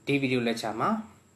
ဒီဗီဒီယိုလက်ချာမှာ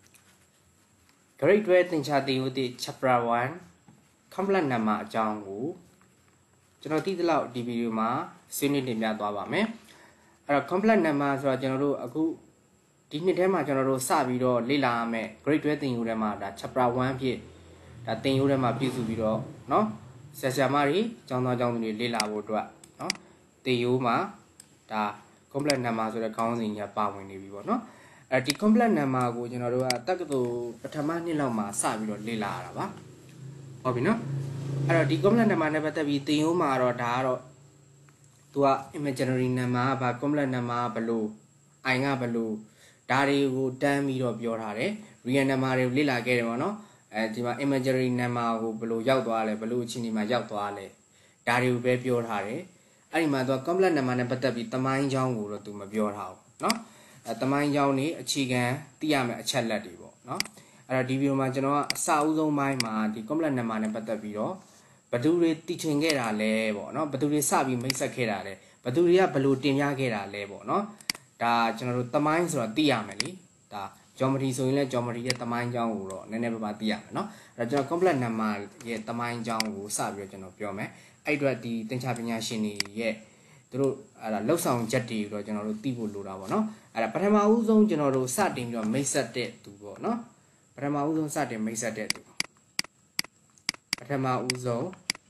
grade 12သင်္ချာသင်ယူသည့် chapter 1 complex number အကြောင်းကိုကျွန်တော်သိသလောက်ဒီဗီဒီယိုမှာဆွေးနွေးတင်ပြသွားပါမယ်အဲ့တော့ complex number ဆိုတော့ကျွန်တော်တို့အခုဒီနှစ်ထဲမှာကျွန်တော်တို့စပြီးတော့လေ့လာရမယ် grade 12သင်ယူထဲမှာဒါ chapter 1ဖြစ်ဒါသင်ယူထဲမှာပြည့်စုံပြီးတော့เนาะဆရာမတွေကျောင်းသားကျောင်းသူတွေလေ့လာဖို့အတွက်เนาะသင်ယူမှာဒါ complex number ဆိုတဲ့ခေါင်းစဉ်ကြီးပါဝင်နေပြီပေါ့เนาะဒီ complex number ကိုကျွန်တော်တို့ကတက္ကသိုလ်ပထမနှစ်လောက်မှာစပြီးတော့လေ့လာရတာပါဟုတ်ပြီနော်အဲ့တော့ဒီ complex number နဲ့ပတ်သက်ပြီးသင်ရိုးမှာတော့ဒါကတော့သူက imaginary number ကဘာ complex number ဘလို့ i ကဘလို့ဒါတွေကိုတန်းပြီးတော့ပြောထားတယ် real number တွေကိုလေ့လာခဲ့တယ်ပေါ့နော်ဒီမှာ imaginary number ကိုဘလို့ရောက်သွားလဲဘလို့အချိန်ဒီမှာရောက်သွားလဲဒါတွေကိုပဲပြောထားတယ်အဲ့ဒီမှာသူက complex number နဲ့ပတ်သက်ပြီးသမိုင်းကြောင်းကိုတော့သူမပြောထားဘူးเนาะသမိုင်းကြောင်းနေအခြေခံသိရမယ့်အချက်လက်တွေပေါ့เนาะအဲ့တော့ဒီဗီဒီယိုမှာကျွန်တော်ကအစအဦးဆုံးပိုင်းမှာဒီ complex number နဲ့ပတ်သက်ပြီးတော့ဘယ်သူတွေတည်ထွင်ခဲ့တာလဲပေါ့เนาะဘယ်သူတွေစပြီးမိတ်ဆက်ခဲ့တာလဲဘယ်သူတွေကဘယ်လိုတင်ပြခဲ့တာလဲပေါ့เนาะဒါကျွန်တော်တို့သမိုင်းဆိုတော့သိရမယ်လေဒါ geometry ဆိုရင်လည်း geometry ရဲ့သမိုင်းကြောင်းကိုတော့နည်းနည်းပါးသိရမယ်เนาะအဲ့တော့ကျွန်တော် complex number ရဲ့သမိုင်းကြောင်းကိုစပြီးတော့ကျွန်တော်ပြောမယ်အဲ့အတွက်ဒီသင်္ချာပညာရှင်တွေရဲ့သူတို့အဲ့ဒါလောက်ဆောင်ချက်တွေတော့ကျွန်တော်တို့သိဖို့လိုတာပေါ့နော်အဲ့ဒါပထမဦးဆုံးကျွန်တော်တို့စတင်ပြီးတော့မိတ်ဆက်တဲ့သူပေါ့နော်ပထမဦးဆုံးစတင်မိတ်ဆက်တဲ့သူပထမဦးဆုံး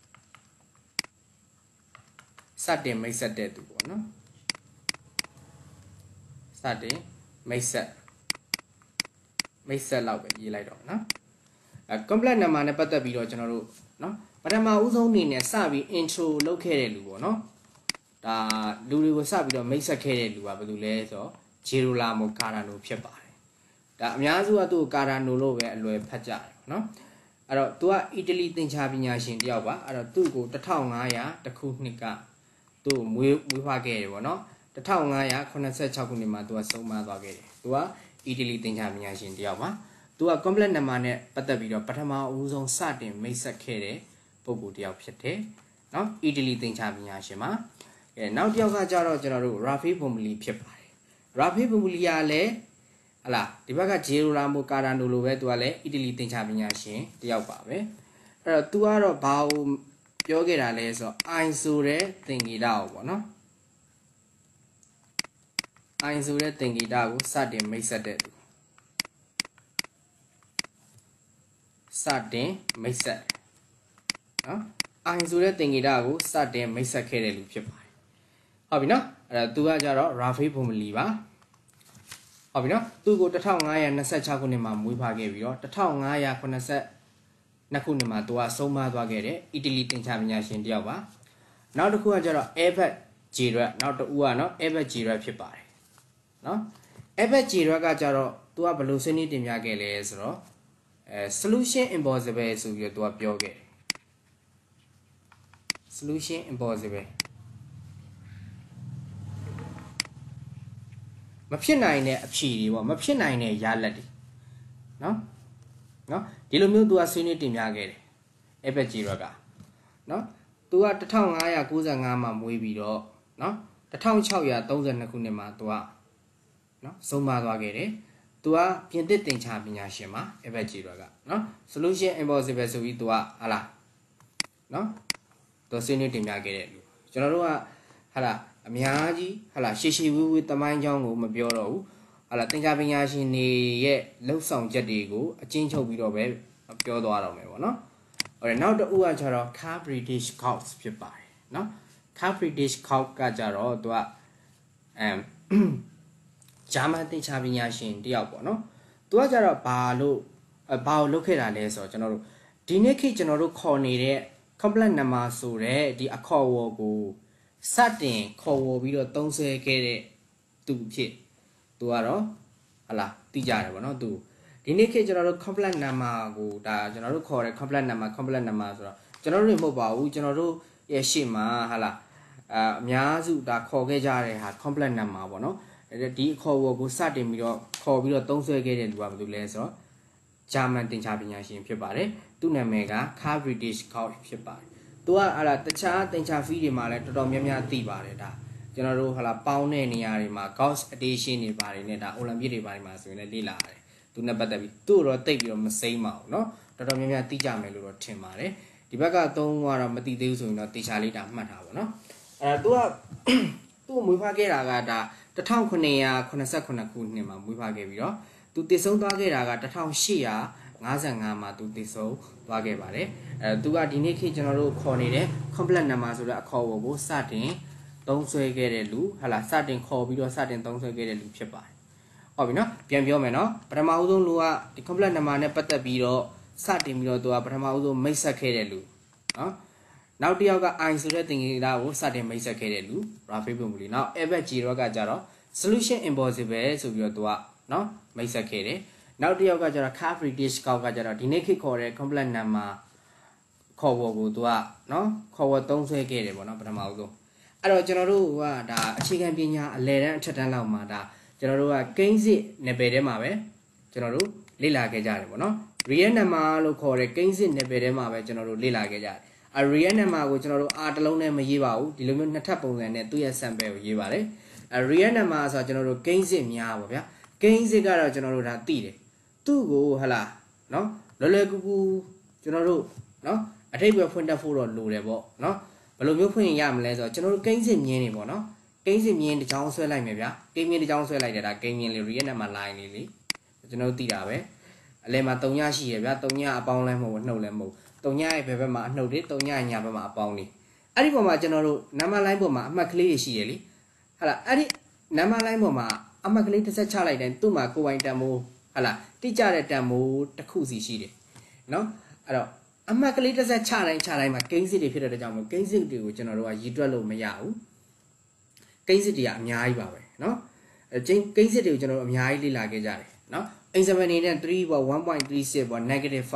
စတင်မိတ်ဆက်တဲ့သူပေါ့နော်စတင်မိတ်ဆက်လောက်ပဲရေးလိုက်တော့နော်complex number နဲ့ပတ်သက်ပြီးတော့ကျွန်တော်တို့နော်ပထမဦးဆုံးအနေနဲ့စပြီး intro လုပ်ခဲ့တဲ့လူပေါ့နော်ဒါလူတွေကိုစပြီးတော့မိတ်ဆက်ခဲ့တဲ့လူကဘယ်သူလဲဆိုတော့ဂျေရိုလာမိုကာရာနိုဖြစ်ပါတယ်ဒါအများစုကသူ့ကိုကာရာနိုလို့ပဲအလွယ်ဖတ်ကြတယ်နော်အဲ့တော့သူကအီတလီသင်္ချာပညာရှင်တယောက်ပါအဲ့တော့သူ့ကို1500တခုနှစ်ကသူ့ကိုမွေးဖွားခဲ့တယ်ပေါ့နော်1586ခုနှစ်မှာသူကဆုံးမသွားခဲ့တယ်သူကအီတလီသင်္ချာပညာရှင်တယောက်ပါသူက complex number နဲ့ပတ်သက်ပြီးတော့ပထမဦးဆုံးစတင်မိတ်ဆက်ခဲ့တဲ့ပုဂ္ဂိုလ်တယောက်ဖြစ်တယ်နော်အီတလီသင်္ချာပညာရှင်မှာနောက်တစ်ယောက်ကကြတော့ကျွန်တော်တို့ Rafi Bomboli ဖြစ်ပါတယ် Rafi Bomboli ကလည်းဟလာဒီဘက်က Gerolamo Cardano လိုပဲသူကလည်းအီတလီသင်္ချာပညာရှင်တယောက်ပါပဲအဲ့တော့သူကတော့ဘာကိုပြောခဲ့တာလဲဆိုတော့ I ဆိုတဲ့သင်္ကေတကိုပေါ့နော် I ဆိုတဲ့သင်္ကေတကိုစတင်မိတ်ဆက်တဲ့သူစတင်မိတ်ဆက်နော် I ဆိုတဲ့သင်္ကေတကိုစတင်မိတ်ဆက်ခဲ့တဲ့လူဖြစ်ပါတယ်ဟုတ်ပြီနော်အဲ့ဒါသူကကြတော့ Rafi Bomboli ပါဟုတ်ပြီနော်သူကို1526ခုနှစ်မှာမွေးဖွားခဲ့ပြီးတော့1582ခုနှစ်မှာသူကဆုံးမသွားခဲ့တဲ့အီတလီသင်္ချာပညာရှင်တယောက်ပါနောက်တစ်ခုကကြတော့ Albert Gerard နောက်တစ်ဦးကနော် Albert Gerard ဖြစ်ပါတယ်နော် Albert Gerard ကကြတော့သူကဘယ်လိုဆွေးနွေးတင်ပြခဲ့လဲဆိုတော့solution impossible ဆိုပြီးတော့သူကပြောခဲ့တယ် solution impossibleမဖြစ်နိုင်တဲ့အဖြေတွေပေါ့မဖြစ်နိုင်တဲ့ရလဒ်တွေနော်ဒီလိုမျိုးသူကဆွေးနွေးတင်ပြခဲ့တယ် Albert Gerard ကနော်သူက1595မှာမွေးပြီးတော့နော်1632ခုနှစ်မှာသူကနော်ဆုံးမသွားခဲ့တယ်သူကပြင်သစ်သင်္ချာပညာရှင်ပါ Albert Gerard ကနော် solution impossible ဆိုပြီးသူကဟာလားနော်သူဆွေးနွေးတင်ပြခဲ့တဲ့လူကျွန်တော်တို့ကဟာလားအများကြီးဟာလာရှေဝေးတမိုင်းကြောင်းကိုမပြောတော့ဘူးဟာလာသင်္ချာပညာရှင်တွေရဲ့လှုပ်ဆောင်ချက်တွေကိုအကျဉ်းချုပ်ပြီးတော့ပဲပြောသွားတော့မယ်ပေါ့နော်ဟုတ်တယ်နောက်တစ်ဦးကကျတော့ Carl Friedrich Gauss ဖြစ်ပါတယ်နော် Carl Friedrich Gauss ကကျတော့သူကဂျာမန်သင်္ချာပညာရှင်တယောက်ပေါ့နော်သူကကျတော့ဘာကိုလုပ်ခဲ့တာလဲဆိုတော့ကျွန်တော်တို့ဒီနေ့ခေတ်ကျွန်တော်တို့ခေါ်နေတဲ့ complex number ဆိုတဲ့ဒီအခေါ်အဝေါ်ကိုစတင်ခေါ်ဝေါ်ပြီးတော့သုံးဆွဲခဲ့တဲ့သူဖြစ်သူကတော့ဟလာသိကြတယ်ဗောနော်သူဒီနေ့ခေတ်ကျွန်တော်တို့ complex number ကိုဒါကျွန်တော်တို့ခေါ်တဲ့ complex number ဆိုတော့ကျွန်တော်တို့တွေမဟုတ်ပါဘူးကျွန်တော်တို့ရဲ့ရှေ့မှာဟလာအများစုဒါခေါ်ခဲ့ကြတဲ့ဟာ complex number ဗောနော်ဒီအခေါ်ဝေါ်ကိုစတင်ပြီးတော့ခေါ်ပြီးတော့သုံးဆွဲခဲ့တဲ့လူကဘာလို့လဲဆိုတော့ဂျာမန်သင်္ချာပညာရှင်ဖြစ်ပါတယ်သူ့နာမည်က Carl Friedrich Gauss ဖြစ်ပါတယ်သူကဟာလာတခြားသင်္ချာဖီးတွေမှာလည်းတော်တော်များများသိပါတယ်ဒါကျွန်တော်တို့ဟလာပေါင်းတဲ့နေရာတွေမှာ Gauss addition တွေပါတယ်နဲ့ဒါ Olympic တွေပါတယ်မှာဆိုရင်လည်းလေ့လာရတယ်သူနဲ့ပတ်သက်ပြီးသူ့တော့တိတ်ပြီးတော့မစိမ့်ပါဘူးเนาะတော်တော်များများသိကြမယ်လို့တော့ထင်ပါတယ်ဒီဘက်က3ကတော့မသိသေးဘူးဆိုရင်တော့တေချာလေးဒါမှတ်ထားပါเนาะသူကသူ့မွေးဖွားခဲ့တာကဒါ1989ခုနှစ်မှာမွေးဖွားခဲ့ပြီးတော့သူတည်ဆုံးသွားခဲ့တာက1855မှာသူတည်ဆုံးသွားခဲ့ပါတယ်သူကဒီနေ့ခေတ်ကျွန်တော်တို့ခေါ်နေတဲ့ complex number ဆိုတဲ့အခေါ်အဝေါ်ကိုစတင်သုံးစွဲခဲ့တဲ့လူဟာလာစတင်ခေါ်ပြီးတော့စတင်သုံးစွဲခဲ့တဲ့လူဖြစ်ပါတယ်ဟုတ်ပြီနော်ပြန်ပြောမယ်နော်ပထမဦးဆုံးလူကဒီ complex number နဲ့ပတ်သက်ပြီးတော့စတင်ပြီးတော့သူကပထမဦးဆုံးမိတ်ဆက်ခဲ့တဲ့လူနော်နောက်တစ်ယောက်က I ဆိုတဲ့သင်္ကေတကိုစတင်မိတ်ဆက်ခဲ့တဲ့လူ Raphael Bomuli နောက် Albert Giro ကကြတော့ solution impossible ဆိုပြီးတော့သူကနော်မိတ်ဆက်ခဲ့တယ်နောက်တစ်ယောက်ကကျတော့ Carl Friedrich Gauss ကကျတော့ဒီနေ့ခေတ်ခေါ်တဲ့ complex number ခေါ်ဝေါ်ကိုသူကနော်ခေါ်ဝေါ်သုံးစွဲခဲ့တယ်ပေါ့နော်ပထမဦးဆုံးအဲ့တော့ကျွန်တော်တို့ကဒါအခြေခံပညာအလယ်တန်းအထက်တန်းလောက်မှာဒါကျွန်တော်တို့ကကိန်းစစ်နယ်ပယ်ထဲမှာပဲကျွန်တော်တို့လေ့လာခဲ့ကြတယ်ပေါ့နော် real number လို့ခေါ်တဲ့ကိန်းစစ်နယ်ပယ်ထဲမှာပဲကျွန်တော်တို့လေ့လာခဲ့ကြတယ်real number ကိုကျွန်တော်တို့ r တစ်လုံးနဲ့မရေးပါဘူးဒီလိုမျိုးနှစ်ထပ်ပုံစံနဲ့သူ့ရဲ့ sample ကိုရေးပါတယ်real number ဆိုတော့ကျွန်တော်တို့ကိန်းစစ်များပါဗျာကိန်းစစ်ကတော့ကျွန်တော်တို့ဒါသိတယ်သူ့ကိုဟလာနော်လွယ်လွယ်ကူကူကျွန်တော်တို့နော်အထိပ္ပယ်ဖွင့်တတ်ဖို့တော့လိုတယ်ပေါ့နော်ဘယ်လိုမျိုးဖွင့်ရမလဲဆိုတော့ကျွန်တော်တို့ကိန်းစစ်မြင်းနေပေါ့နော်ကိန်းစစ်မြင်းတစ်ချောင်းဆွဲလိုက်မယ်ဗျာကိန်းမြင်းတစ်ချောင်းဆွဲလိုက်တယ်ဒါကိန်းမြင်းလေး real number line လေးလေကျွန်တော်တို့သိတာပဲအလယ်မှာ3ညရှိရဗျာ3ညအပေါင်းလဲမဟုတ်နှုတ်လဲမဟုတ်3ညရဲ့ဘယ်ဘက်မှာအနှုတ်တွေ3ညရဲ့ညာဘက်မှာအပေါင်းတွေအဲ့ဒီပုံမှာကျွန်တော်တို့ number line ပုံမှာအမှတ်ကလေးရှိရလေဟာလားအဲ့ဒီ number line ပုံမှာအမှတ်ကလေးတစ်ဆက်ချလိုက်တယ်သူ့မှာကိုယ်ပိုင်တန်မိုးဟာလားတိကျတဲ့တန်မိုးတစ်ခုစီရှိတယ်နော်အဲ့တော့အမှတ်ကလေးတစ်ဆက်ချတိုင်းမှာကိန်းစစ်တွေဖြစ်တဲ့ကြောင့်မို့ကိန်းစစ်တွေကိုကျွန်တော်တို့ကရည်တွက်လို့မရဘူးကိန်းစစ်တွေကအများကြီးပါပဲเนาะကိန်းစစ်တွေကိုကျွန်တော်တို့အများကြီးလေ့လာခဲ့ကြတယ်เนาะexample အနေနဲ့3ပေါ့ 1.36 ပေါ့ -5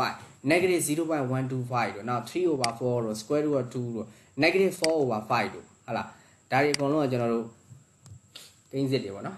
-0.125 တို့နောက်3 over 4တို့ square root of 2တို့ -4 over 5တို့ဟာလားဒါတွေအကုန်လုံးကကျွန်တော်တို့ကိန်းစစ်တွေပေါ့เนาะ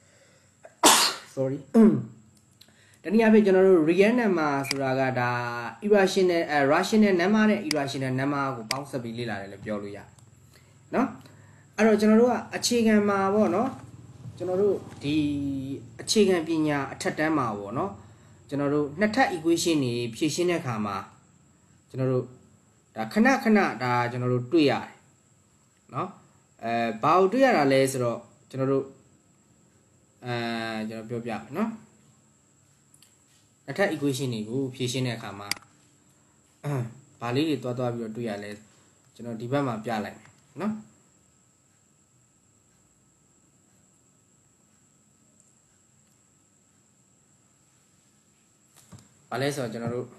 sorry တနည်းအားဖြင့်ကျွန်တော်တို့ real number ဆိုတာကဒါ irrational rational number နဲ့ irrational number ကိုပေါင်းစပ်ပြီးလေ့လာတယ်လို့ပြောလို့ရတယ်เนาะအဲ့တော့ကျွန်တော်တို့ကအခြေခံမှာပေါ့เนาะကျွန်တော်တို့ဒီအခြေခံပညာအထက်တန်းမှာပေါ့เนาะကျွန်တော်တို့နှစ်ထပ် equation တွေဖြည့်ရှင်းတဲ့အခါမှာကျွန်တော်တို့ဒါခဏဒါကျွန်တော်တို့တွေ့ရတယ်เนาะဘာကိုတွေ့ရတာလဲဆိုတော့ကျွန်တော်တို့ကျွန်တော်ပြောပြမယ်เนาะအထက် equation တွေကိုဖြည့်ရှင်းတဲ့အခါမှာဘာလေးတွေတွားပြီးတော့တွေ့ရလဲကျွန်တော်ဒီဘက်မှာပြလိုက်မယ်เนาะဘာလဲဆိုတော့ကျွန်တော်တို့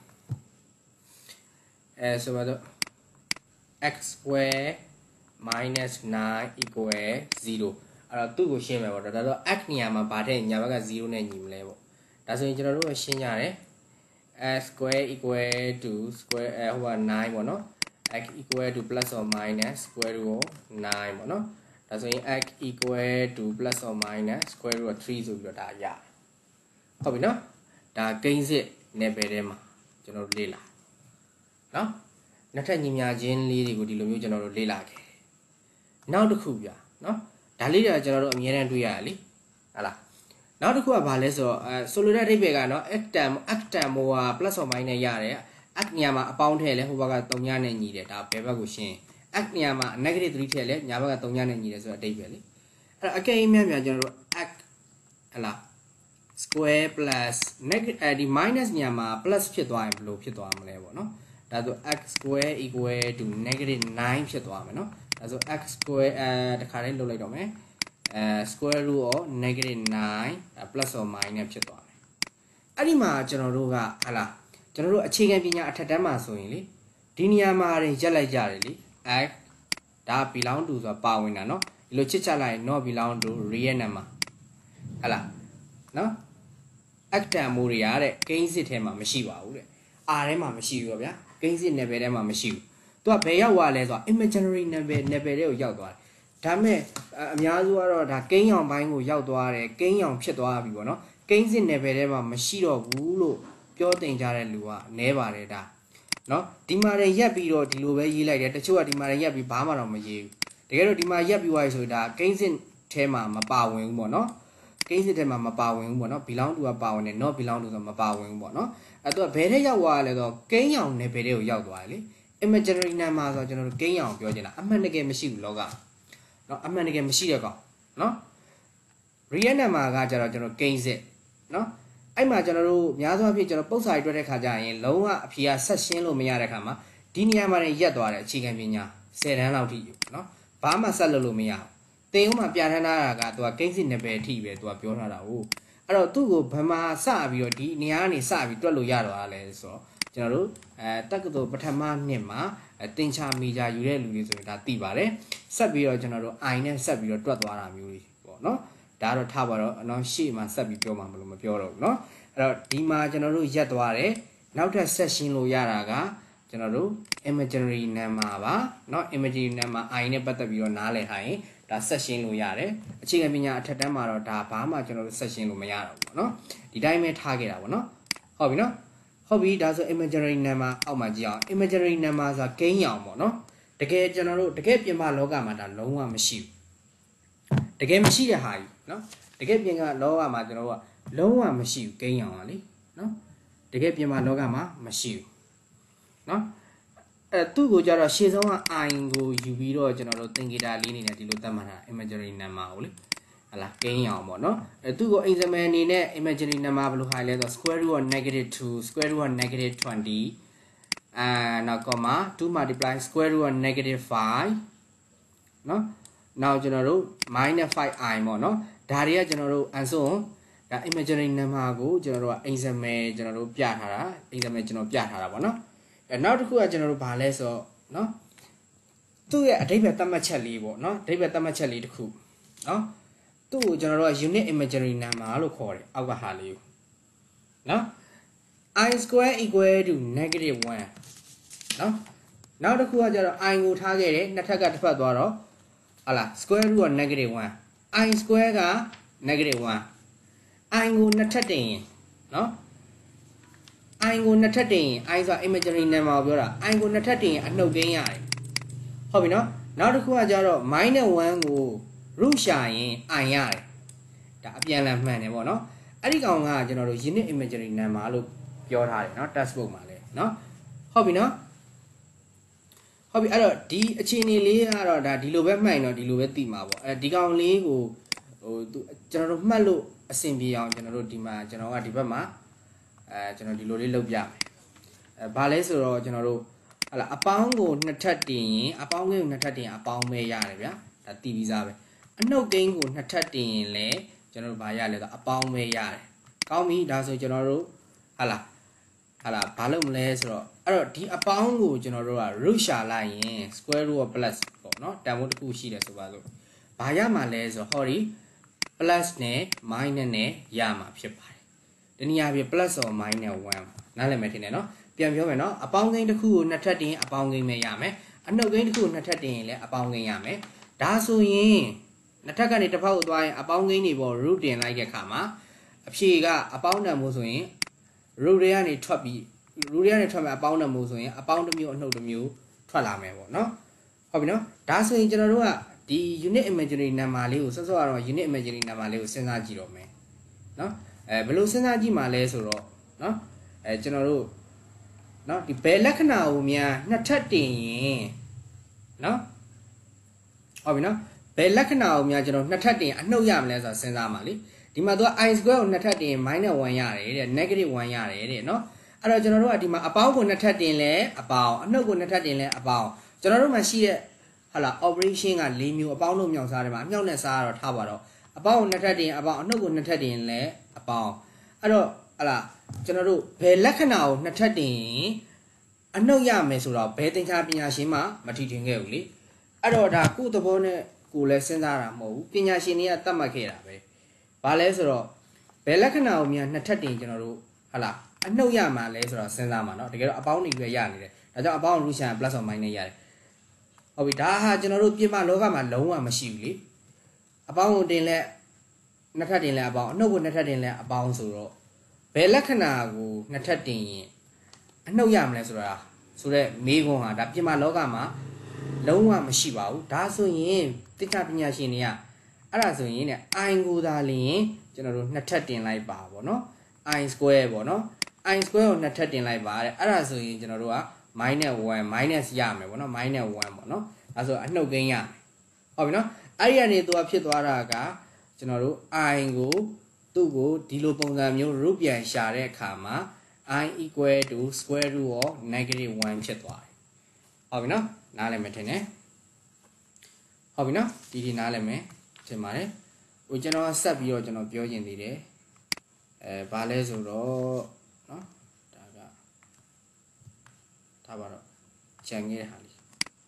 ဆိုတော့ x square minus 9 equal 0အဲ့တော့သူ့ကိုရှင်းမယ်ပေါ့ဒါတော့ x နေရာမှာဘာတဲ့ညာဘက်က0နဲ့ညီမလဲပေါ့ဒါဆိုရင်ကျွန်တော်တို့ရှင်းကြတယ် x square equal to square ဟိုက9ပေါ့နော် x equal to plus or minus square root of 9ပေါ့နော်ဒါဆိုရင် x equal to plus or minus square root of 3ဆိုပြီးတော့ဒါရတယ်ဟုတ်ပြီနော်ဒါကိန်းစစ်နယ်ပယ်ထဲမှာကျွန်တော်တို့လေ့လာနော်နှစ်ထပ်ညီမျှခြင်းလေးတွေကိုဒီလိုမျိုးကျွန်တော်တို့လေ့လာခဲ့နောက်တစ်ခုပြနော်ဒါလေးတွေကကျွန်တော်တို့အများနဲ့တွေ့ရတယ်လေဟာလားနောက်တစ်ခုကဘာလဲဆိုတော့ဆိုလိုတဲ့အဓိပ္ပာယ်ကနော် x term ဟိုက plus or minus ရတယ် x နေရာမှာအပေါင်းထည့်လဲဟိုဘက်က3ညနဲ့ညီတယ်ဒါဘယ်ဘက်ကိုရှင်း x နေရာမှာ negative 3ထည့်လဲညာဘက်က3ညနဲ့ညီတယ်ဆိုတော့အဓိပ္ပာယ်လေအဲ့တော့အကယ်၍များကျွန်တော်တို့ x ဟလား square plus negative ဒီ minus ညမှာ plus ဖြစ်သွားရင်ဘယ်လိုဖြစ်သွားမလဲပေါ့နော်ဒါဆို x square equal to negative 9ဖြစ်သွားမယ်နော်ဒါဆို x square တခါလေးလုပ်လိုက်တော့မယ်square root of negative 9 plus or minus ဖြစ်သွားမယ်အဲ့ဒီမှာကျွန်တော်တို့ကဟလာကျွန်တော်တို့အခြေခံပညာအထက်တန်းမှာဆိုရင်လေဒီနေရာမှာရက်လိုက်ကြတယ်လေ x ဒါ belong to ဆိုတာပါဝင်တာနော်ဒီလိုချစ်ချလိုက်ရင် not belong to real number ဟလာနော် x တန်မိုးတွေရတဲ့ကိန်းစစ်ထဲမှာမရှိပါဘူးတဲ့ r ထဲမှာမရှိဘူးဗျာကိန်းစစ် level ထဲမှာမရှိဘူးသူကဘယ်ရောက်သွားလဲဆိုတော့ imaginary level တွေကိုရောက်သွားတယ်ဒါမဲ့အများစုကတော့ဒါကိန်းရောင်ပိုင်းကိုရောက်သွားတယ်ကိန်းရောင်ဖြစ်သွားပြီပေါ့နော်ကိန်းစစ် level ထဲမှာမရှိတော့ဘူးလို့ပြောတင်ကြတဲ့လူကနဲပါတယ်ဒါနော်ဒီမှာရက်ပြီးတော့ဒီလိုပဲရေးလိုက်တယ်တချို့ကဒီမှာရက်ပြီးဘာမှတော့မရေးဘူးတကယ်တော့ဒီမှာရက်ပြီးသွားပြီဆိုတာကိန်းစစ်ထဲမှာမပါဝင်ဘူးပေါ့နော်ကိန်းစစ်ထဲမှာမပါဝင်ဘူးပေါ့နော် belong to ကပါဝင်တယ် not belong to ဆိုမပါဝင်ဘူးပေါ့နော်အဲ့တော့ဘယ်ထဲရောက်သွားလဲဆိုတော့ကိန်းရောင်နယ်ပယ်တွေကိုရောက်သွားတယ်လေ imaginary number ဆိုတော့ကျွန်တော်တို့ကိန်းရောင်ပြောချင်တာအမှန်တကယ်မရှိဘူးလောကနော်အမှန်တကယ်မရှိတဲ့ကောင်နော် real number ကကျတော့ကျွန်တော်ကိန်းစစ်နော်အဲ့မှာကျွန်တော်တို့များသောအားဖြင့်ကျွန်တော်ပုတ်စာတွေတွေ့တဲ့ခါကျရင်လုံးဝအဖြေကဆက်ရှင်းလို့မရတဲ့ခါမှာဒီနေရာမှာရက်သွားတဲ့အခြေခံပညာ10တန်းလောက်ထိနော်ဘာမှဆက်လုပ်လို့မရဘူးသင်ဦးမှာပြဋ္ဌာန်းထားတာကသူကကိန်းစစ်နယ်ပယ်အထိပဲသူကပြောထားတာဟုတ်အဲ့တော့သူ့ကိုဗမာစပြီးတော့ဒီနေရာကနေစပြီးတွက်လို့ရတော့လဲဆိုတော့ကျွန်တော်တို့တက္ကသိုလ်ပထမနှစ်မှာတင်ချာမီဂျာယူတဲ့လူတွေဆိုရင်ဒါသိပါတယ်ဆက်ပြီးတော့ကျွန်တော်တို့ i နဲ့ဆက်ပြီးတော့တွက်သွားတာမျိုးတွေပေါ့နော်ဒါတော့ထားပါတော့အနောက်ရှေ့မှာဆက်ပြီးပြောမှာမလို့မပြောတော့ဘူးเนาะအဲ့တော့ဒီမှာကျွန်တော်တို့ရက်သွားတယ်နောက်ထပ်ဆက်ရှင်းလို့ရတာကကျွန်တော်တို့ imaginary number ပါเนาะ imaginary number i နဲ့ပတ်သက်ပြီးတော့နားလည်ထားရင်ဒါဆက်ရှင်းလို့ရတယ်အခြေခံပညာအထက်တန်းမှာတော့ဒါဘာမှကျွန်တော်တို့ဆက်ရှင်းလို့မရတော့ဘူးเนาะဒီတိုင်းပဲထားခဲ့တာပေါ့เนาะဟုတ်ပြီเนาะဟုတ်ပြီဒါဆို imaginary number အောက်မှာကြည့်အောင် imaginary number ဆိုတာကိန်းရောင်ပေါ့เนาะတကယ်ကျွန်တော်တို့တကယ်ပြင်ပလောကမှာဒါလုံးဝမရှိဘူးတကယ်မရှိတဲ့ဟာကြီးเนาะတကယ်ပြင်ကလောကမှာကျွန်တော်တို့ကလုံးဝမရှိဘူးကိန်းရောင်ပါလေเนาะတကယ်ပြင်ပလောကမှာမရှိဘူးเนาะအဲ့သူ့ကိုကြတော့ရှေ့ဆုံးက i ကိုယူပြီးတော့ကျွန်တော်တို့သင်္ကေတလေးနေနဲ့ဒီလိုသတ်မှတ်တာ imaginary number ကိုလေဟလာကိန်းရောင်ပေါ့เนาะအဲ့သူ့ကို example အနေနဲ့ imaginary number ဘယ်လိုခိုင်းလဲဆိုတော့ square root of -2 square root of -20 နောက် comma 2 multiply square root of -5 เนาะနောက်ကျွန်တော်တို့ -5i ပေါ့เนาะဒါတွေကကျွန်တော်တို့ answer ဒါ imaginary number ကိုကျွန်တော်တို့က example ကျွန်တော်တို့ပြထားတာ example ကျွန်တော်ပြထားတာပေါ့เนาะအဲနောက်တစ်ခုကကျွန်တော်တို့ဗာလဲဆိုတော့เนาะသူ့ရဲ့အဓိပ္ပာယ်သတ်မှတ်ချက်လေးပေါ့เนาะအဓိပ္ပာယ်သတ်မှတ်ချက်လေးတစ်ခုเนาะသူ့ကိုကျွန်တော်တို့က unit imaginary number လို့ခေါ်တယ်အောက်ကဟာလေးကိုเนาะi square equal to -1เนาะနောက်တစ်ခုကကျတော့ i ကိုထားခဲ့တယ်နှစ်ထပ်ကတစ်ဖက်သွားတော့ဟာလား square root က -1 i square က -1 i ကိုနှစ်ထပ်တင်ရင်เนาะ i ကိုနှစ်ထပ်တင်ရင် i ဆိုတာ imaginary number ကိုပြောတာ i ကိုနှစ်ထပ်တင်ရင်အနှုတ်ကိန်းရတယ်ဟုတ်ပြီเนาะနောက်တစ်ခုကကျတော့ -1 ကို root ရှာရင် i ရတယ်ဒါအပြန်အလှန်မှန်တယ်ပေါ့เนาะအဲ့ဒီကောင်ကကျွန်တော်တို့ unit imaginary number လို့ပြောထားတယ်เนาะ textbook မှာလဲเนาะဟုတ်ပြီเนาะဟုတ်ပြီအဲ့တော့ဒီအခြေအနေလေးကတော့ဒါဒီလိုပဲမှတ်ရင်တော့ဒီလိုပဲသိမှာပေါ့အဲဒီကောင်လေးကိုဟိုကျွန်တော်တို့မှတ်လို့အဆင်ပြေအောင်ကျွန်တော်တို့ဒီမှာကျွန်တော်ကဒီဘက်မှာကျွန်တော်ဒီလိုလေးလုပ်ပြမယ်ဘာလဲဆိုတော့ကျွန်တော်တို့ဟလာအပေါင်းကိုနှစ်ထပ်တင်ရင်အပေါင်းကိန်းကိုနှစ်ထပ်တင်ရင်အပေါင်းပဲရတယ်ဗျာဒါသိပြီးသားပဲအနှုတ်ကိန်းကိုနှစ်ထပ်တင်ရင်လည်းကျွန်တော်တို့ဘာရလဲဆိုတော့အပေါင်းပဲရတယ်ကောင်းပြီဒါဆိုကျွန်တော်တို့ဟလာဘာလုပ်မလဲဆိုတော့အဲ့တော့ဒီအပေါင်းကိုကျွန်တော်တို့က root ရှာလိုက်ရင် square root of plus ပေါ့နော်တန်ဖိုးတစ်ခုရှိတယ်ဆိုပါစို့ဘာရမှာလဲဆိုတော့ဟောဒီ plus နဲ့ minus နဲ့ရမှာဖြစ်ပါတယ်ဒီနေရာပြ plus or minus 1နားလည်မယ်ထင်တယ်နော်ပြန်ပြောမယ်နော်အပေါင်းကိန်းတစ်ခုကိုနှစ်ထပ်တင်အပေါင်းကိန်းပဲရမယ်အနှုတ်ကိန်းတစ်ခုကိုနှစ်ထပ်တင်ရင်လည်းအပေါင်းကိန်းရမယ်ဒါဆိုရင်နှစ်ထပ်ကနေတစ်ဖက်ကိုသွားရင်အပေါင်းကိန်းတွေပေါ် root တင်လိုက်တဲ့အခါမှာအဖြေကအပေါင်းတန်ဖိုးဆိုရင် root တွေကနေထွက်ပြီး root တွေကနေထွက်မယ်အပေါင်းတန်ဖိုးဆိုရင်အပေါင်းတစ်မျိုးအနှုတ်တစ်မျိုးထွက်လာမယ်ပေါ့နော်ဟုတ်ပြီနော်ဒါဆိုရင်ကျွန်တော်တို့ကဒီ unit imaginary number လေးကိုစောစောကတော့ unit imaginary number လေးကိုစဉ်းစားကြည့်တော့မယ်နော်ဘယ်လိုစဉ်းစားကြည့်မှာလဲဆိုတော့နော်ကျွန်တော်တို့နော်ဒီဘယ်လက္ခဏာကိုများနှစ်ထပ်တင်ရင်နော်ဟုတ်ပြီနော်ဘယ်လက္ခဏာကိုများကျွန်တော်နှစ်ထပ်တင်အနှုတ်ရမလဲဆိုတာစဉ်းစားပါလိဒီမှာသူက i square ကိုနှစ်ထပ်တင် -1 ရတယ်တဲ့ -1 ရတယ်တဲ့နော်အဲ့တော့ကျွန်တော်တို့ကဒီမှာအပေါင်းကိုနှစ်ထပ်တင်လဲအပေါင်းအနှုတ်ကိုနှစ်ထပ်တင်လဲအပေါင်းကျွန်တော်တို့မှာရှိတဲ့ဟာလာ operation က၄မျိုးအပေါင်းလို့မြောက်စားတယ်မှာအမြောက်နဲ့စားတော့ထားပါတော့အပေါင်းကိုနှစ်ထပ်တင်အပေါင်းအနှုတ်ကိုနှစ်ထပ်တင်လဲအပေါင်းအဲ့တော့ဟာလာကျွန်တော်တို့ဘယ်လက္ခဏာကိုနှစ်ထပ်တင်အနှုတ်ရမယ်ဆိုတော့ဘယ်သင်္ချာပညာရှင်မှမထီထင်ခဲ့ဘူးလေအဲ့တော့ဒါကိုယ့်သဘောနဲ့ကိုယ်လည်းစဉ်းစားတာမဟုတ်ဘူးပညာရှင်တွေကသတ်မှတ်ခဲ့တာပဲဘာလဲဆိုတော့ဘယ်လက္ခဏာကိုများနှစ်ထပ်တင်ကျွန်တော်တို့ဟာလာအနှုတ်ရမှာလဲဆိုတော့စဉ်းစားမှာเนาะတကယ်တော့အပေါင်းတွေပဲရနေတယ်ဒါကြောင့်အပေါင်း root ရှာ plus or minus ရတယ်ဟုတ်ပြီဒါဟာကျွန်တော်တို့ပြင်ပလောကမှာလုံးဝမရှိဘူးလေအပေါင်းကိုတင်လဲနှစ်ထပ်တင်လဲအပေါင်းအနှုတ်ကိုနှစ်ထပ်တင်လဲအပေါင်းဆိုတော့ဘယ်လက္ခဏာကိုနှစ်ထပ်တင်ရင်အနှုတ်ရမလဲဆိုတာဆိုတော့မေးခွန်းဟာဒါပြင်ပလောကမှာလုံးဝမရှိပါဘူးဒါဆိုရင်တိကျပညာရှင်တွေကအဲ့ဒါဆိုရင်ね i ကိုသာလျင်ကျွန်တော်တို့နှစ်ထပ်တင်လိုက်ပါဗောနော် i square ဗောနော် i square ကိုနှစ်ထပ်တင်လိုက်ပါတဲ့အဲ့ဒါဆိုရင်ကျွန်တော်တို့က minus ရမယ်ဗောနော် minus 1ဗောနော်ဒါဆိုအနှုတ်ကိန်းရမယ်ဟုတ်ပြီနော်အဲ့ဒီကနေသူကဖြစ်သွားတာကကျွန်တော်တို့ i ကိုသူ့ကိုဒီလိုပုံစံမျိုး root ပြန်ရှာတဲ့အခါမှာ i equal to square root of negative 1ဖြစ်သွားတယ်ဟုတ်ပြီနော်နားလည်မယ်ထင်တယ်ဟုတ်ပြီနော်ဒီနားလည်မယ်ထင်ပါတယ်ဟိုကျွန်တော်ဆက်ပြီးတော့ကျွန်တော်ပြောချင်သေးတယ်ဘာလဲဆိုတော့နော်ဒါကထားပါတော့ကြံခဲ့တဲ့ဟာလေး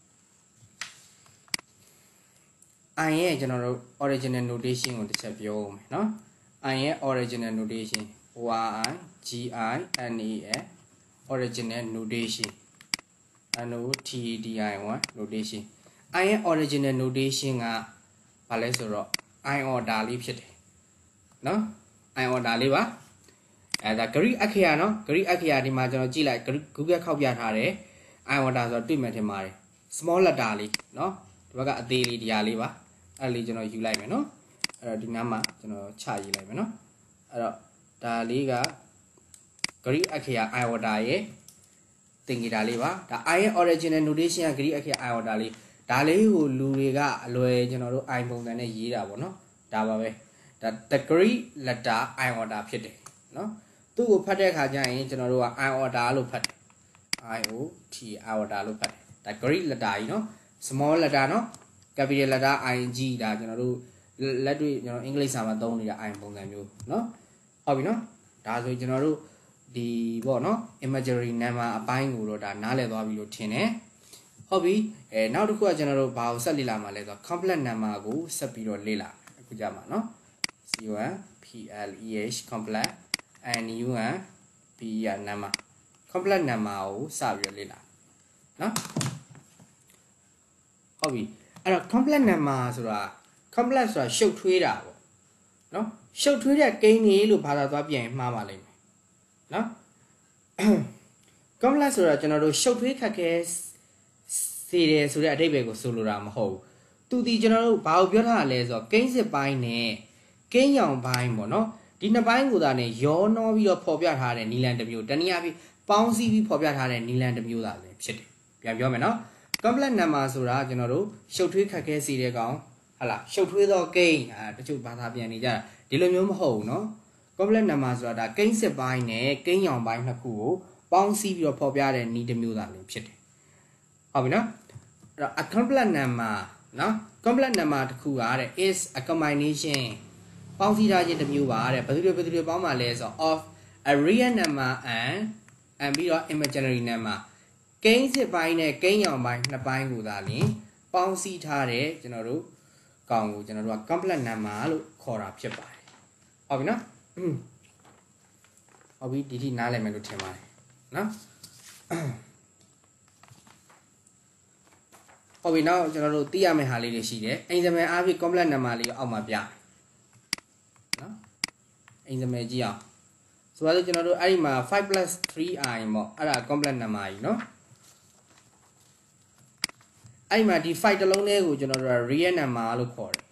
i ရဲ့ကျွန်တော်တို့ original notation ကိုတစ်ချက်ပြောအောင်မယ်နော် i ရဲ့ original notation y g i n e s original notation NOTDI1 notation i ရဲ့ original notation ကဘာလဲဆိုတော့ i order လေးဖြစ်တယ်နော် i order လေးပါဒါ Greek အခရာနော် Greek အခရာဒီမှာကျွန်တော်ကြည့်လိုက် Google ခောက်ပြထားတယ် i order ဆိုတော့တွေ့မှထင်ပါတယ် small letter လေးနော်ဒီဘက်ကအသေးလေးဒီဟာလေးပါအဲ့လေးကျွန်တော်ယူလိုက်မယ်နော်အဲ့တော့ဒီနားမှာကျွန်တော်ချရေးလိုက်မယ်နော်အဲ့တော့ဒါလေးက Greek အခရာ i order ရဲ့သင်္ကေတလေးပါဒါ i ရဲ့ original notation က Greek အခရာ i order လေးဒါလေးကိုလူတွေကအလွယ်ကျွန်တော်တို့ i ပုံစံနဲ့ရေးတာပေါ့နော်ဒါပါပဲဒါ the Greek letter i order ဖြစ်တယ်နော်သူ့ကိုဖတ်တဲ့အခါကျရင်ကျွန်တော်တို့က i order လို့ဖတ်တယ် i o t i order လို့ဖတ်တယ်ဒါ Greek letter ကြီးနော် small letter နော် capital letter i n g ဒါကျွန်တော်တို့လက်တွေ့ကျွန်တော်အင်္ဂလိပ်စာမှာသုံးနေတာ i ပုံစံမျိုးနော်ဟုတ်ပြီနော်ဒါဆိုကျွန်တော်တို့ဒီပေါ့နော် imaginary number အပိုင်းကိုတော့ဒါနားလည်သွားပြီလို့ထင်တယ်ဟုတ်ပြီနောက်တစ်ခုကကျွန်တော်တို့ဘာကိုဆက်လေ့လာမှာလဲဆိုတော့ complex number ကိုဆက်ပြီးတော့လေ့လာအခုကြမှာနော် C1 PLEH complex and U1 B number complex number ကိုစပြီးတော့လေ့လာနော်ဟုတ်ပြီအဲ့တော့ complex number ဆိုတာ complex ဆိုတာရှုပ်ထွေးတာပေါ့နော်ရှုပ်ထွေးတဲ့ကိန်းကြီးလို့ဘာသာသွားပြန်မှားပါလိမ့်မယ်နော် complex ဆိုတာကျွန်တော်တို့ရှုပ်ထွေးခက်ခဲစေတယ်ဆိုတဲ့အဓိပ္ပာယ်ကိုဆိုလိုတာမဟုတ်ဘူးသူဒီကျွန်တော်တို့ဘာကိုပြောထားရလဲဆိုတော့ကိန်းစစ်ပိုင်းနဲ့ကိန်းရောင်ပိုင်းပေါ့နော်ဒီနှစ်ပိုင်းကိုသာねရောနှောပြီးတော့ဖော်ပြထားတဲ့နီလန်တစ်မျိုးတနည်းအားဖြင့်ပေါင်းစည်းပြီးဖော်ပြထားတဲ့နီလန်တစ်မျိုးသာလည်းဖြစ်တယ်ပြန်ပြောမယ်နော် complex number ဆိုတာကျွန်တော်တို့ရှုပ်ထွေးခက်ခဲစေတဲ့ကောင်ဟာလားရှုပ်ထွေးသောကိန်းတချို့ဘာသာပြန်နေကြတာဒီလိုမျိုးမဟုတ်ဘူးနော် complex number ဆိုတာဒါကိန်းစစ်ပိုင်းနဲ့ကိန်းရောင်ပိုင်းနှစ်ခုကိုပေါင်းစည်းပြီးတော့ဖော်ပြတဲ့နီးတစ်မျိုးသာလည်းဖြစ်တယ်ဟုတ်ပြီနော်အဲ့တော့ a complex number နော် complex number တစ်ခုကတဲ့ is a combination ပေါင်းစည်းထားခြင်းတစ်မျိုးပါတဲ့ဘယ်သူတွေပေါင်းမှာလဲဆိုတော့ of a real number and ပြီးတော့ imaginary number ကိန်းစစ်ပိုင်းနဲ့ကိန်းရောင်ပိုင်းနှစ်ပိုင်းကိုသာလျှင်ပေါင်းစည်းထားတဲ့ကျွန်တော်တို့ကောင်ကိုကျွန်တော်တို့က complex number လို့ခေါ်တာဖြစ်ပါတယ်ဟုတ်ပြီနော်ဟုတ်ပြီဒီထိနားလည်မယ်လို့ထင်ပါတယ်နော်ဟုတ်ပြီနောက်ကျွန်တော်တို့သိရမယ့်ဟာလေးတွေရှိတယ်အိမ်စမယ်အားဖြင့် complex number လေးကိုအောက်မှာပြနော်အိမ်စမယ်ကြည့်အောင်ဆိုတော့ကျွန်တော်တို့အဲ့ဒီမှာ5 + 3i ပေါ့အဲ့ဒါ complex number ကြီးနော်အဲ့ဒီမှာဒီ5တလုံးလေးကိုကျွန်တော်တို့က real number လို့ခေါ်တယ်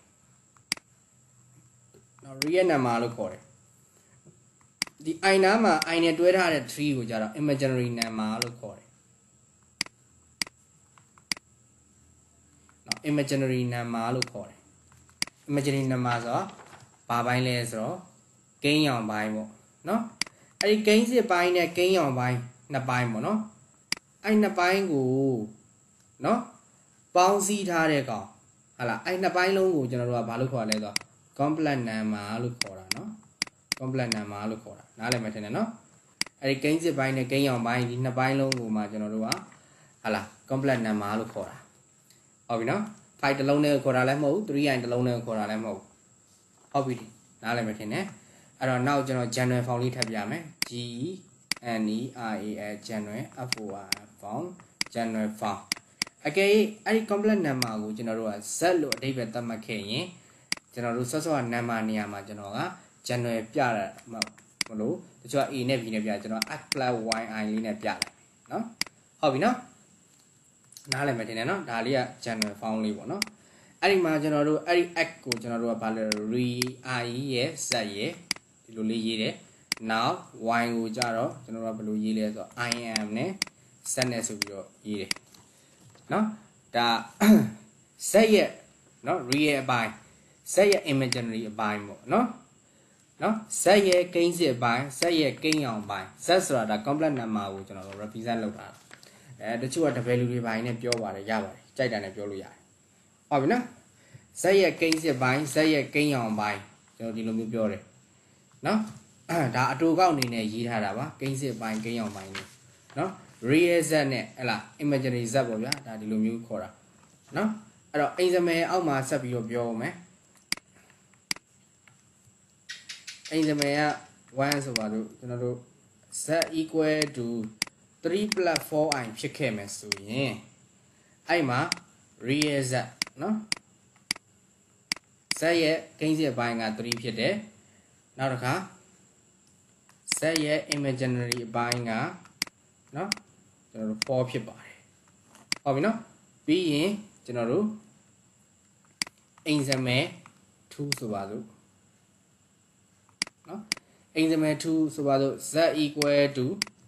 နော် real number လို့ခေါ်တယ်ဒီ i နားမှာ i နဲ့တွဲထားတဲ့3ကိုကြတော့ imaginary number လို့ခေါ်တယ်နော် imaginary number လို့ခေါ်တယ် imaginary number ဆိုတော့ဘာပိုင်းလဲဆိုတော့ကိန်းရောင်ပိုင်းပေါ့နော်အဲ့ဒီကိန်းစစ်ပိုင်းနဲ့ကိန်းရောင်ပိုင်းနှစ်ပိုင်းပေါ့နော်အဲ့နှစ်ပိုင်းကိုနော်ပေါင်းစည်းထားတဲ့ကောင်ဟာလားအဲ့နှစ်ပိုင်းလုံးကိုကျွန်တော်တို့ကဘာလို့ခေါ်လဲဆိုတော့ complex number လို့ခေါ်တာနော် complex number လို့ခေါ်တာနားလည်မှထင်တယ်နော်အဲ့ဒီကိန်းစစ်ပိုင်းနဲ့ကိန်းရောင်ပိုင်းဒီနှစ်ပိုင်းလုံးကိုမှကျွန်တော်တို့ကဟာလား complex number လို့ခေါ်တာဟုတ်ပြီနော်5တလုံးနဲ့ခေါ်တာလည်းမဟုတ်ဘူး 3i တလုံးနဲ့ခေါ်တာလည်းမဟုတ်ဘူးဟုတ်ပြီနားလည်မှထင်တယ်အဲ့တော့နောက်ကျွန်တော် general form လေးထပ်ပြမယ် G N E R A L general F O R form general form အကယ်၍အဲ့ဒီ complex number ကိုကျွန်တော်တို့က z လို့အဓိပ္ပာယ်သတ်မှတ်ခဲ့ရင်ကျွန်တော်တို့စောစောက number နေရာမှာကျွန်တော်က general ပြတာမလို့တချို့က A နဲ့ B နဲ့ပြကျွန်တော် x + yi လေးနဲ့ပြလိုက်နော်ဟုတ်ပြီနော်နားလည်မယ်တင်တယ်နော်ဒါလေးက general form လေးပေါ့နော်အဲ့ဒီမှာကျွန်တော်တို့အဲ့ဒီ act ကိုကျွန်တော်တို့ကဘာလဲ reရဲ့ set ရဲ့ဒီလိုလေးရေးတယ် now y ကိုကြတော့ကျွန်တော်တို့ကဘယ်လိုရေးလဲဆိုတော့ I am နဲ့ set နဲ့ဆိုပြီးတော့ရေးတယ်နော်ဒါ set ရဲ့နော် real အပိုင်း set ရဲ့ imaginary အပိုင်းပေါ့နော်set ရဲ့ကိန်းစစ်အပိုင်း set ရဲ့ကိန်းအောင်ပိုင်း set ဆိုတာဒါ complex number ကိုကျွန်တော်တို့ represent လုပ်တာတချို့က value တွေပိုင်းနဲ့ပြောပါတယ်ရပါတယ်ကြိုက်တာနဲ့ပြောလို့ရတယ်ဟုတ်ပြီနော် set ရဲ့ကိန်းစစ်ပိုင်း set ရဲ့ကိန်းအောင်ပိုင်းကျွန်တော်ဒီလိုမျိုးပြောတယ်နော်ဒါအတူကောက်အနေနဲ့ရေးထားတာပါကိန်းစစ်ပိုင်းကိန်းအောင်ပိုင်းနော် real set နဲ့ဟဲ့လား imaginary set ပေါ့ဗျာဒါဒီလိုမျိုးခေါ်တာနော်အဲ့တော့အိမ်စမဲအောက်မှာဆက်ပြီးတော့ပြောအောင်မယ်အိမ်စမဲက1ဆိုပါတော့ကျွန်တော်တို့ z equal to 3 plus 4i ဖြစ်ခဲ့မယ်ဆိုရင်အဲ့မှာ real z နော် z ရဲ့ကိန်းစစ်ပိုင်းက3ဖြစ်တယ်နောက်တစ်ခါ z ရဲ့ imaginary အပိုင်းကနော်ကျွန်တော်တို့4ဖြစ်ပါတယ်ဟုတ်ပြီနော်ပြီးရင်ကျွန်တော်တို့အိမ်စမဲ2ဆိုပါစို့နော်အိမ်စမဲ2ဆိုပါစို့ z equal to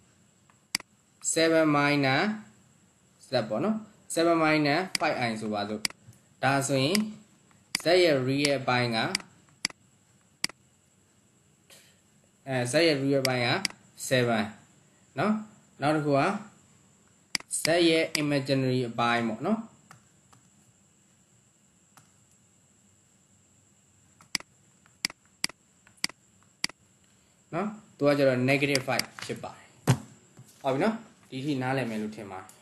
7 minus z ပေါ့နော်7 minus 5i ဆိုပါစို့ဒါဆိုရင် z ရဲ့ real ဘိုင်းကz ရဲ့ real ဘိုင်းက7နော်နောက်တစ်ခုက z ရဲ့ imaginary အပိုင်းပေါ့နော်နော်သူကကျတော့ negative 5ဖြစ်ပါတယ်ဟုတ်ပြီနော်ဒီထိနားလည်မယ်လို့ထင်ပါတယ်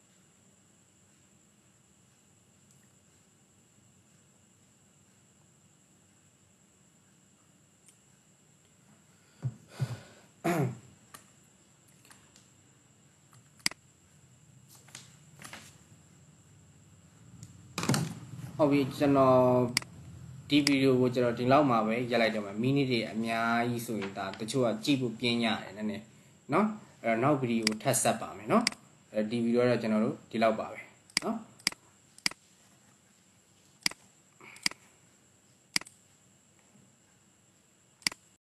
ဟုတ်ပြီကျွန်တော်ဒီဗီဒီယိုကိုကျွန်တော်ဒီလောက်မှာပဲရက်လိုက်တော့မယ်မိနစ်တွေအများကြီးဆိုရင်ဒါတချို့ကကြည့်ဖို့ပြင်းရတယ်နည်းနည်းเนาะအဲ့တော့နောက်ဗီဒီယိုထပ်ဆက်ပါမယ်เนาะဒီဗီဒီယိုကတော့ကျွန်တော်တို့ဒီလောက်ပါပဲเนาะ